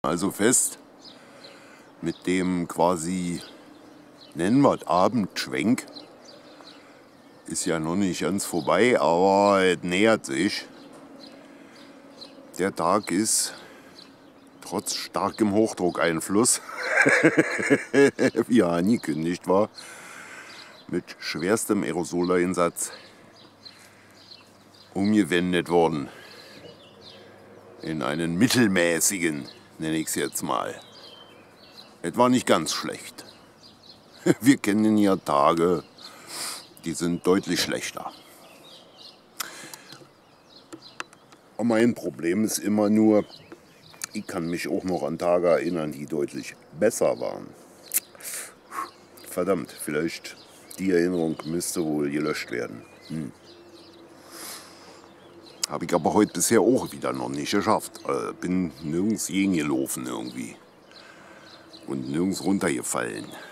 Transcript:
Also fest mit dem quasi, nennen wir es Abendschwenk. Ist ja noch nicht ganz vorbei, aber es nähert sich. Der Tag ist trotz starkem Hochdruckeinfluss, wie angekündigt war, mit schwerstem Aerosoleinsatz umgewendet worden in einen mittelmäßigen, nenne ich es jetzt mal. Es war nicht ganz schlecht. Wir kennen ja Tage, die sind deutlich schlechter. Und mein Problem ist immer nur, ich kann mich auch noch an Tage erinnern, die deutlich besser waren. Verdammt, vielleicht die Erinnerung müsste wohl gelöscht werden. Habe ich aber heute bisher auch wieder noch nicht geschafft. Bin nirgends hingelaufen irgendwie. Und nirgends runtergefallen.